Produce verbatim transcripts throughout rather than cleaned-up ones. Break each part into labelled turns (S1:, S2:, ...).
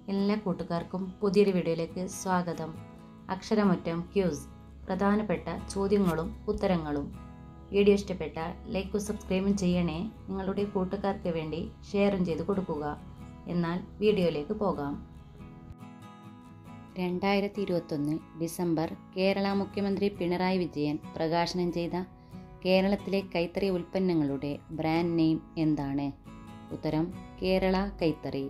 S1: എല്ലാ കൂട്ടുകാർക്കും പുതിയൊരു വീഡിയോയിലേക്ക് സ്വാഗതം. അക്ഷരമുറ്റം ക്യൂസ്, പ്രധാനപ്പെട്ട ചോദ്യങ്ങളും ഉത്തരങ്ങളും. വീഡിയോ ഇഷ്ടപ്പെട്ടാൽ ലൈക്കും സബ്സ്ക്രൈബും ചെയ്യണേ. നിങ്ങളുടെ കൂട്ടുകാർക്ക് വേണ്ടി ഷെയറും ചെയ്ത് കൊടുക്കുക. എന്നാൽ വീഡിയോയിലേക്ക് പോകാം. രണ്ടായിരത്തി ഇരുപത്തൊന്ന് ഡിസംബർ കേരള മുഖ്യമന്ത്രി പിണറായി വിജയൻ പ്രകാശനം ചെയ്ത കേരളത്തിലെ കൈത്തറി ഉൽപ്പന്നങ്ങളുടെ ബ്രാൻഡ് നെയിം എന്താണ്? ഉത്തരം കേരള കൈത്തറി.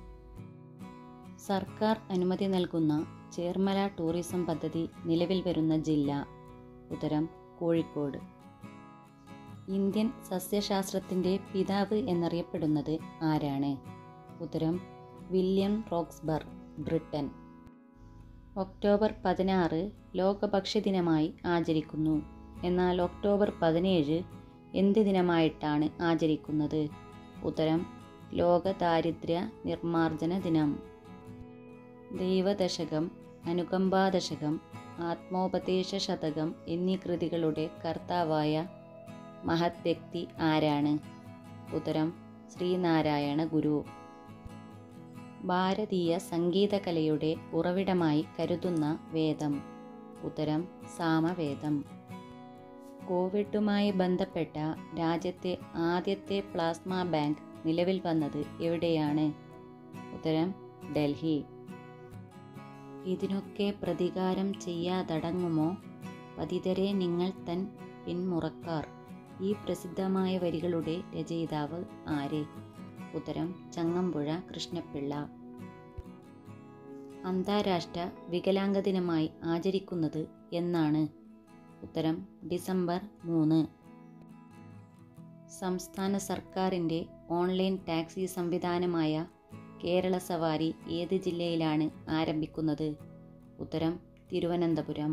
S1: സർക്കാർ അനുമതി നൽകുന്ന ചേർമല ടൂറിസം പദ്ധതി നിലവിൽ വരുന്ന ജില്ല? ഉത്തരം കോഴിക്കോട്. ഇന്ത്യൻ സസ്യശാസ്ത്രത്തിൻ്റെ പിതാവ് എന്നറിയപ്പെടുന്നത് ആരാണ്? ഉത്തരം വില്യം റോക്സ്ബർഗ്, ബ്രിട്ടൻ. ഒക്ടോബർ പതിനാറ് ലോക ഭക്ഷ്യദിനമായി ആചരിക്കുന്നു. എന്നാൽ ഒക്ടോബർ പതിനേഴ് എന്ത് ദിനമായിട്ടാണ് ആചരിക്കുന്നത്? ഉത്തരം ലോക ദാരിദ്ര്യ നിർമ്മാർജ്ജന ദിനം. ദൈവദശകം, അനുകമ്പാദശകം, ആത്മോപദേശ ശതകം എന്നീ കൃതികളുടെ കർത്താവായ മഹത് വ്യക്തി ആരാണ്? ഉത്തരം ശ്രീനാരായണ ഗുരു. ഭാരതീയ സംഗീതകലയുടെ ഉറവിടമായി കരുതുന്ന വേദം? ഉത്തരം സാമവേദം. കോവിഡുമായി ബന്ധപ്പെട്ട രാജ്യത്തെ ആദ്യത്തെ പ്ലാസ്മ ബാങ്ക് നിലവിൽ വന്നത് എവിടെയാണ്? ഉത്തരം ഡൽഹി. ഇതിനൊക്കെ പ്രതികാരം ചെയ്യാതടങ്ങുമോ പതിതരെ നിങ്ങൾ തൻ പിന്മുറക്കാർ? ഈ പ്രസിദ്ധമായ വരികളുടെ രചയിതാവ് ആര്? ഉത്തരം ചങ്ങമ്പുഴ കൃഷ്ണപിള്ള. അന്താരാഷ്ട്ര വികലാംഗ ദിനമായി ആചരിക്കുന്നത് എന്നാണ്? ഉത്തരം ഡിസംബർ മൂന്ന്. സംസ്ഥാന സർക്കാരിൻ്റെ ഓൺലൈൻ ടാക്സി സംവിധാനമായ കേരള സവാരി ഏത് ജില്ലയിലാണ് ആരംഭിക്കുന്നത്? ഉത്തരം തിരുവനന്തപുരം.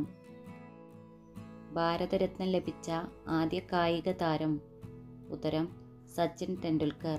S1: ഭാരതരത്ന ലഭിച്ച ആദ്യ കായിക താരം? ഉത്തരം സച്ചിൻ ടെണ്ടുൽക്കർ.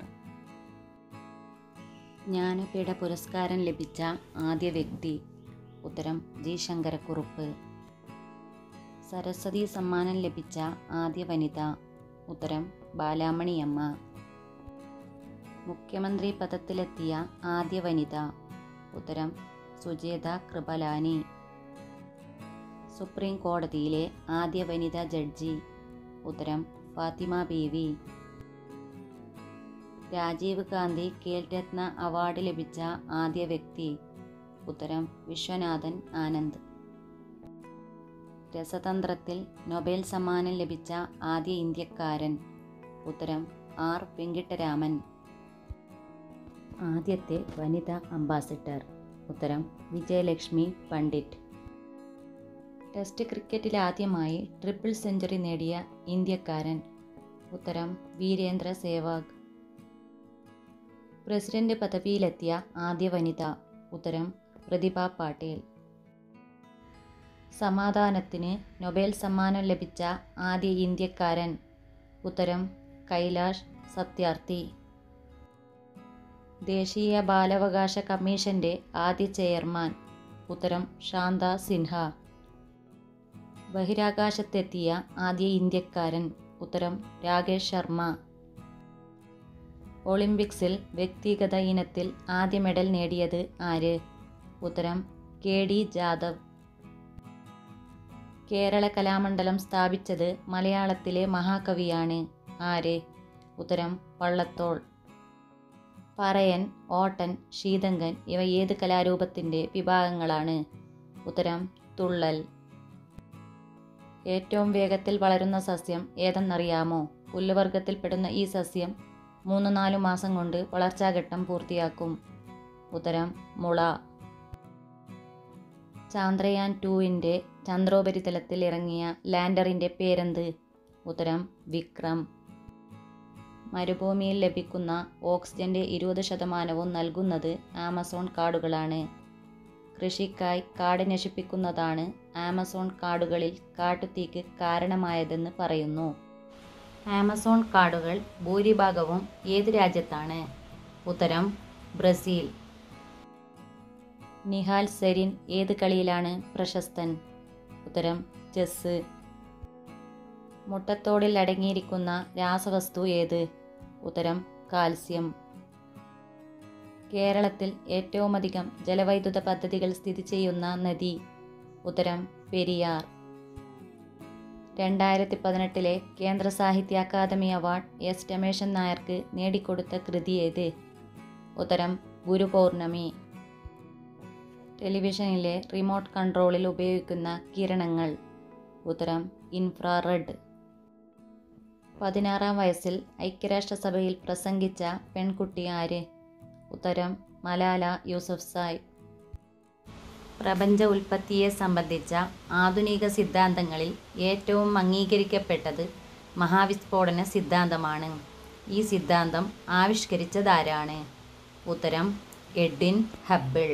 S1: ജ്ഞാനപീഠ പുരസ്കാരം ലഭിച്ച ആദ്യ വ്യക്തി? ഉത്തരം ജി ശങ്കരക്കുറുപ്പ്. സരസ്വതി സമ്മാനം ലഭിച്ച ആദ്യ വനിത? ഉത്തരം ബാലാമണിയമ്മ. മുഖ്യമന്ത്രി പദത്തിലെത്തിയ ആദ്യ വനിത? ഉത്തരം സുജേത കൃപലാനി. സുപ്രീം കോടതിയിലെ ആദ്യ വനിതാ ജഡ്ജി? ഉത്തരം ഫാത്തിമ ബീവി. രാജീവ് ഗാന്ധി ഖേൽരത്ന അവാർഡ് ലഭിച്ച ആദ്യ വ്യക്തി? ഉത്തരം വിശ്വനാഥൻ ആനന്ദ്. രസതന്ത്രത്തിൽ നൊബേൽ സമ്മാനം ലഭിച്ച ആദ്യ ഇന്ത്യക്കാരൻ? ഉത്തരം ആർ വെങ്കിട്ടരാമൻ. ആദ്യത്തെ വനിതാ അംബാസിഡർ? ഉത്തരം വിജയലക്ഷ്മി പണ്ഡിറ്റ്. ടെസ്റ്റ് ക്രിക്കറ്റിൽ ആദ്യമായി ട്രിപ്പിൾ സെഞ്ചുറി നേടിയ ഇന്ത്യക്കാരൻ? ഉത്തരം വീരേന്ദ്ര സേവാഗ്. പ്രസിഡന്റ് പദവിയിലെത്തിയ ആദ്യ വനിത? ഉത്തരം പ്രതിഭ പാട്ടീൽ. സമാധാനത്തിന് നൊബേൽ സമ്മാനം ലഭിച്ച ആദ്യ ഇന്ത്യക്കാരൻ? ഉത്തരം കൈലാഷ് സത്യാർത്ഥി. ദേശീയ ബാലാവകാശ കമ്മീഷന്റെ ആദ്യ ചെയർമാൻ? ഉത്തരം ശാന്ത സിൻഹ. ബഹിരാകാശത്തെത്തിയ ആദ്യ ഇന്ത്യക്കാരൻ? ഉത്തരം രാകേഷ് ശർമ്മ. ഒളിമ്പിക്സിൽ വ്യക്തിഗത ഇനത്തിൽ ആദ്യ മെഡൽ നേടിയത് ആര്? ഉത്തരം കെ ഡി ജാദവ്. കേരള കലാമണ്ഡലം സ്ഥാപിച്ചത് മലയാളത്തിലെ മഹാകവിയാണ് ആര്? ഉത്തരം വള്ളത്തോൾ. പറയൻ, ഓട്ടൻ, ശീതങ്കൻ ഇവ ഏത് കലാരൂപത്തിൻ്റെ വിഭാഗങ്ങളാണ്? ഉത്തരം തുള്ളൽ. ഏറ്റവും വേഗത്തിൽ വളരുന്ന സസ്യം ഏതെന്നറിയാമോ? പുല്ലുവർഗത്തിൽപ്പെടുന്ന ഈ സസ്യം മൂന്ന് നാലു മാസം കൊണ്ട് വളർച്ചാഘട്ടം പൂർത്തിയാക്കും. ഉത്തരം മുള. ചാന്ദ്രയാൻ ടൂവിൻ്റെ ചന്ദ്രോപരിതലത്തിൽ ഇറങ്ങിയ ലാൻഡറിൻ്റെ പേരെന്ത്? ഉത്തരം വിക്രം. മരുഭൂമിയിൽ ലഭിക്കുന്ന ഓക്സിജന്റെ ഇരുപത് ശതമാനവും നൽകുന്നത് ആമസോൺ കാടുകളാണ്. കൃഷിക്കായി കാട് നശിപ്പിക്കുന്നതാണ് ആമസോൺ കാടുകളിൽ കാട്ടുതീക്ക് കാരണമായതെന്ന് പറയുന്നു. ആമസോൺ കാടുകൾ ഭൂരിഭാഗവും ഏത് രാജ്യത്താണ്? ഉത്തരം ബ്രസീൽ. നിഹാൽ സെരിൻ ഏത് കളിയിലാണ് പ്രശസ്തൻ? ഉത്തരം ചെസ്സ്. മുട്ടത്തോടിൽ അടങ്ങിയിരിക്കുന്ന രാസവസ്തു ഏത്? ഉത്തരം കാൽസ്യം. കേരളത്തിൽ ഏറ്റവുമധികം ജലവൈദ്യുത പദ്ധതികൾ സ്ഥിതി ചെയ്യുന്ന നദി? ഉത്തരം പെരിയാർ. രണ്ടായിരത്തി പതിനെട്ടിലെ കേന്ദ്ര സാഹിത്യ അക്കാദമി അവാർഡ് എസ് രമേശൻ നായർക്ക് നേടിക്കൊടുത്ത കൃതി ഏത്? ഉത്തരം ഗുരുപൗർണമി. ടെലിവിഷനിലെ റിമോട്ട് കൺട്രോളിൽ ഉപയോഗിക്കുന്ന കിരണങ്ങൾ? ഉത്തരം ഇൻഫ്രാറെഡ്. പതിനാറാം വയസ്സിൽ ഐക്യരാഷ്ട്രസഭയിൽ പ്രസംഗിച്ച പെൺകുട്ടി ആര്? ഉത്തരം മലാല യൂസഫ്സായ്. പ്രപഞ്ച ഉൽപ്പത്തിയെ സംബന്ധിച്ച ആധുനിക സിദ്ധാന്തങ്ങളിൽ ഏറ്റവും അംഗീകരിക്കപ്പെട്ടത് മഹാവിസ്ഫോടന സിദ്ധാന്തമാണ്. ഈ സിദ്ധാന്തം ആവിഷ്കരിച്ചതാരാണ്? ഉത്തരം എഡ്വിൻ ഹബിൾ.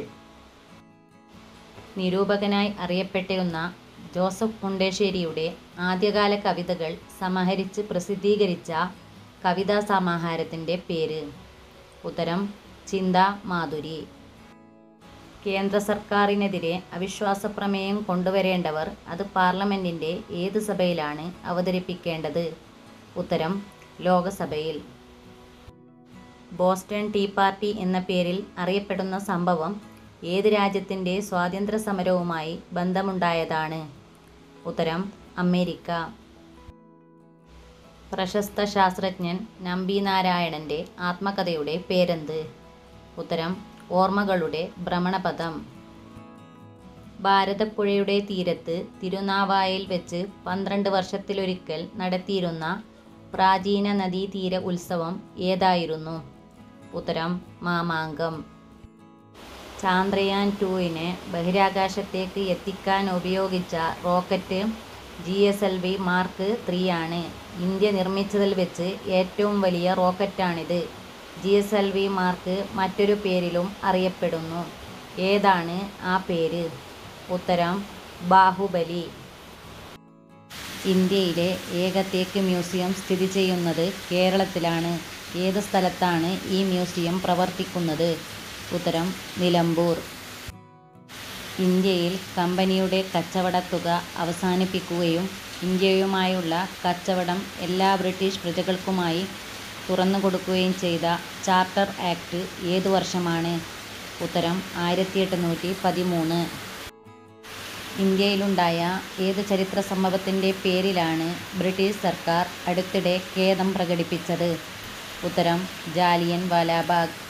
S1: നിരൂപകനായി അറിയപ്പെട്ടിരുന്ന ജോസഫ് മുണ്ടശ്ശേരിയുടെ ആദ്യകാല കവിതകൾ സമാഹരിച്ച് പ്രസിദ്ധീകരിച്ച കവിതാ സമാഹാരത്തിൻ്റെ പേര്? ഉത്തരം ചിന്താമാധുരി. കേന്ദ്ര സർക്കാരിനെതിരെ അവിശ്വാസ പ്രമേയം കൊണ്ടുവരേണ്ടവർ അത് പാർലമെൻറ്റിൻ്റെ ഏത് സഭയിലാണ് അവതരിപ്പിക്കേണ്ടത്? ഉത്തരം ലോകസഭയിൽ. ബോസ്റ്റൺ ടീ പാർട്ടി എന്ന പേരിൽ അറിയപ്പെടുന്ന സംഭവം ഏത് രാജ്യത്തിൻ്റെ സ്വാതന്ത്ര്യ സമരവുമായി ബന്ധമുണ്ടായതാണ്? ഉത്തരം അമേരിക്ക. പ്രശസ്ത ശാസ്ത്രജ്ഞൻ നമ്പി നാരായണൻ്റെ ആത്മകഥയുടെ പേരെന്ത്? ഉത്തരം ഓർമ്മകളുടെ ഭ്രമണപഥം. ഭാരതപ്പുഴയുടെ തീരത്ത് തിരുനാവായയിൽ വെച്ച് പന്ത്രണ്ട് വർഷത്തിലൊരിക്കൽ നടത്തിയിരുന്ന പ്രാചീന നദീതീര ഉത്സവം ഏതായിരുന്നു? ഉത്തരം മാമാങ്കം. ചാന്ദ്രയാൻ ടുവിനെ ബഹിരാകാശത്തേക്ക് എത്തിക്കാൻ ഉപയോഗിച്ച rocket G S L V mark three ആണ്. ഇന്ത്യ നിർമ്മിച്ചതിൽ വെച്ച് ഏറ്റവും വലിയ റോക്കറ്റാണിത്. G S L V mark മറ്റൊരു പേരിലും അറിയപ്പെടുന്നു. ഏതാണ് ആ പേര്? ഉത്തരം ബാഹുബലി. ഇന്ത്യയിലെ ഏക തേക്ക് മ്യൂസിയം സ്ഥിതി ചെയ്യുന്നത് കേരളത്തിലാണ്. ഏത് സ്ഥലത്താണ് ഈ മ്യൂസിയം പ്രവർത്തിക്കുന്നത്? ഉത്തരം നിലമ്പൂർ. ഇന്ത്യയിൽ കമ്പനിയുടെ കച്ചവടത്തുക അവസാനിപ്പിക്കുകയും ഇന്ത്യയുമായുള്ള കച്ചവടം എല്ലാ ബ്രിട്ടീഷ് പ്രജകൾക്കുമായി തുറന്നുകൊടുക്കുകയും ചെയ്ത ചാർട്ടർ ആക്ട് ഏതു വർഷമാണ്? ഉത്തരം ആയിരത്തി എട്ടുനൂറ്റി പതിമൂന്ന്. ഇന്ത്യയിലുണ്ടായ ഏത് ചരിത്ര സംഭവത്തിൻ്റെ പേരിലാണ് ബ്രിട്ടീഷ് സർക്കാർ അടുത്തിടെ ഖേദം പ്രകടിപ്പിച്ചത്? ഉത്തരം ജാലിയൻ വാലാബാഗ്.